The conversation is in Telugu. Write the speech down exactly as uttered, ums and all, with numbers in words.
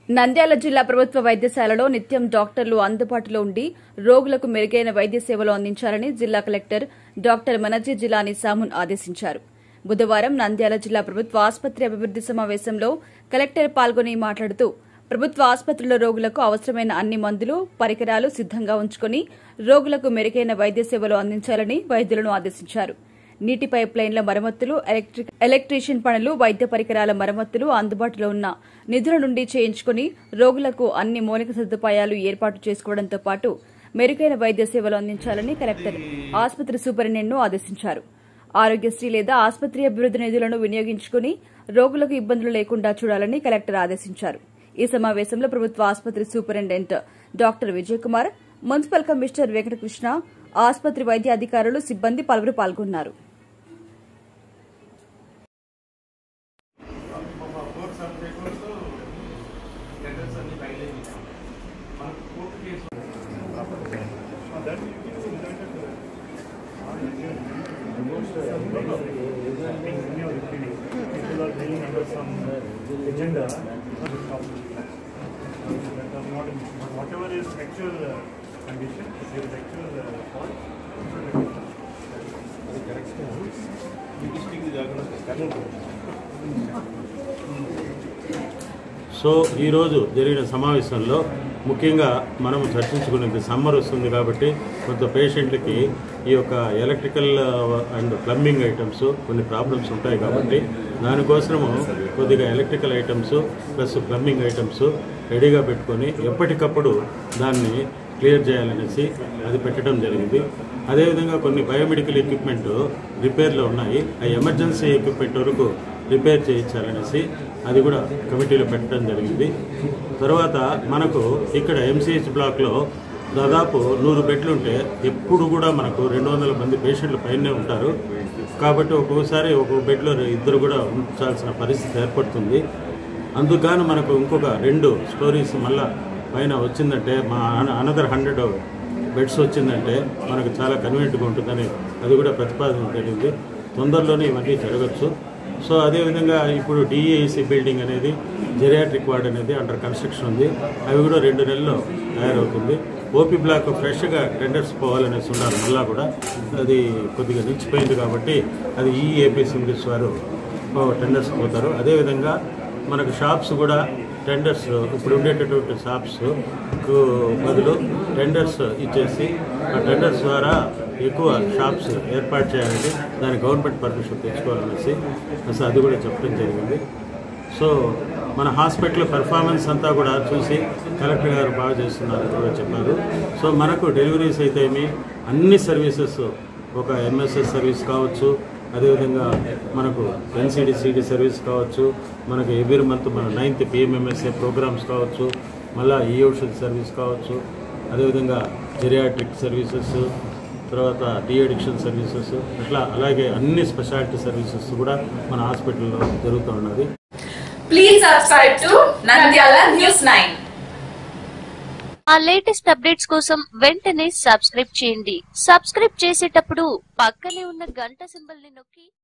నంద్యాల జిల్లా ప్రభుత్వ వైద్యశాలలో నిత్యం డాక్టర్లు అందుబాటులో ఉండి రోగులకు మెరుగైన వైద్య సేవలు అందించాలని జిల్లా కలెక్టర్ డాక్టర్ మనజీ జిలానీ సామున్ ఆదేశించారు. బుధవారం నంద్యాల జిల్లా ప్రభుత్వ ఆసుపత్రి అభివృద్ది సమావేశంలో కలెక్టర్ పాల్గొని మాట్లాడుతూ ప్రభుత్వ ఆసుపత్రుల్లో రోగులకు అవసరమైన అన్ని మందులు, పరికరాలు సిద్దంగా ఉంచుకుని రోగులకు మెరుగైన వైద్య సేవలు అందించాలని వైద్యులను ఆదేశించారు. నీటి పైప్ లైన్ల మరమ్మతులు, ఎలక్ట్రీషియన్ పనులు, వైద్య పరికరాల మరమ్మతులు అందుబాటులో ఉన్న నిధుల నుండి చేయించుకుని రోగులకు అన్ని మౌలిక సదుపాయాలు ఏర్పాటు చేసుకోవడంతో పాటు మెరుగైన వైద్య సేవలు అందించాలని కలెక్టర్ ఆసుపత్రి సూపరింటెండెంట్ను ఆదేశించారు. ఆరోగ్యశ్రీ లేదా ఆసుపత్రి అభివృద్ది నిధులను వినియోగించుకుని రోగులకు ఇబ్బందులు లేకుండా చూడాలని కలెక్టర్ ఆదేశించారు. ఈ సమావేశంలో ప్రభుత్వ ఆసుపత్రి superintendent doctor Vijayakumar, municipal commissioner Venkatakrishna, ఆసుపత్రి వైద్య అధికారులు, సిబ్బంది పలువురు పాల్గొన్నారు. Whatever is actual uh, condition, if there is actual uh, fault, so ఈరోజు జరిగిన సమావేశంలో ముఖ్యంగా మనము చర్చించుకునేది సమ్మర్ వస్తుంది కాబట్టి కొంత పేషెంట్లకి ఈ యొక్క ఎలక్ట్రికల్ అండ్ ప్లంబింగ్ ఐటమ్స్ కొన్ని ప్రాబ్లమ్స్ ఉంటాయి కాబట్టి దానికోసము కొద్దిగా electrical items plus plumbing items రెడీగా పెట్టుకొని ఎప్పటికప్పుడు దాన్ని క్లియర్ చేయాలనేసి అది పెట్టడం జరిగింది. అదేవిధంగా కొన్ని బయోమెడికల్ ఎక్విప్మెంట్ రిపేర్లో ఉన్నాయి, ఆ ఎమర్జెన్సీ ఎక్విప్మెంట్ వరకు రిపేర్ చేయించాలనేసి అది కూడా కమిటీలో పెట్టడం జరిగింది. తర్వాత మనకు ఇక్కడ ఎంసీహెచ్ బ్లాక్లో దాదాపు నూరు బెడ్లు ఉంటే ఎప్పుడు కూడా మనకు రెండు వందల మంది పేషెంట్లు పైనే ఉంటారు కాబట్టి ఒక్కొక్కసారి ఒక్కొక్క బెడ్లో ఇద్దరు కూడా ఉంచాల్సిన పరిస్థితి ఏర్పడుతుంది. అందుకని మనకు ఇంకొక రెండు స్టోరీస్ మళ్ళా పైన వచ్చిందంటే మా అనదర్ హండ్రెడ్ బెడ్స్ వచ్చిందంటే మనకు చాలా కన్వీనియంట్గా ఉంటుందని అది కూడా ప్రతిపాదన జరిగింది. తొందరలోనే ఇవన్నీ జరగచ్చు. సో అదేవిధంగా ఇప్పుడు డిఈఐసి బిల్డింగ్ అనేది, జెరియాట్రిక్ వార్డ్ అనేది అండర్ కన్స్ట్రక్షన్ ఉంది, అవి కూడా రెండు నెలల్లో తయారవుతుంది. ఓపీ బ్లాక్ ఫ్రెష్గా టెండర్స్ పోవాలనేసి ఉన్నారు, మళ్ళా కూడా అది కొద్దిగా నిలిచిపోయింది కాబట్టి అది ఈఏపీ సింగిల్స్ వారు టెండర్స్ పోతారు. అదేవిధంగా మనకు షాప్స్ కూడా టెండర్స్ ఇప్పుడు ఉండేటటువంటి షాప్స్ బదులు టెండర్స్ ఇచ్చేసి ఆ టెండర్స్ ద్వారా ఎక్కువ షాప్స్ ఏర్పాటు చేయాలని దాని గవర్నమెంట్ పర్మిషన్ తెచ్చుకోవాలనేసి అసలు అది కూడా చెప్పడం జరిగింది. సో మన హాస్పిటల్ పెర్ఫార్మెన్స్ అంతా కూడా చూసి కలెక్టర్ గారు బాగా చేస్తున్నారు కూడా చెప్పారు. సో మనకు డెలివరీస్ అయితే ఏమి అన్ని సర్వీసెస్, ఒక ఎంఎస్ఎస్ సర్వీస్ కావచ్చు, అదేవిధంగా మనకు ఎన్సిడిసిడి సర్వీస్ కావచ్చు, మనకు ఎవ్రీ మంత్ మన నైన్త్ పిఎంఎంఎస్ఏ ప్రోగ్రామ్స్ కావచ్చు, మళ్ళీ ఈ ఔషధ సర్వీస్ కావచ్చు, అదేవిధంగా జెరియాట్రిక్ సర్వీసెస్, తర్వాత డి అడిక్షన్ సర్వీసెస్, అట్లా అలాగే అన్ని స్పెషాలిటీ సర్వీసెస్ కూడా మన హాస్పిటల్లో జరుగుతూ ఉన్నది. Please subscribe to Nandyal news nine. ఆ లేటెస్ట్ అప్డేట్స్ కోసం వెంటనే సబ్స్క్రైబ్ చేయండి. సబ్స్క్రైబ్ చేసేటప్పుడు పక్కనే ఉన్న గంట సింబల్ ని నొక్కి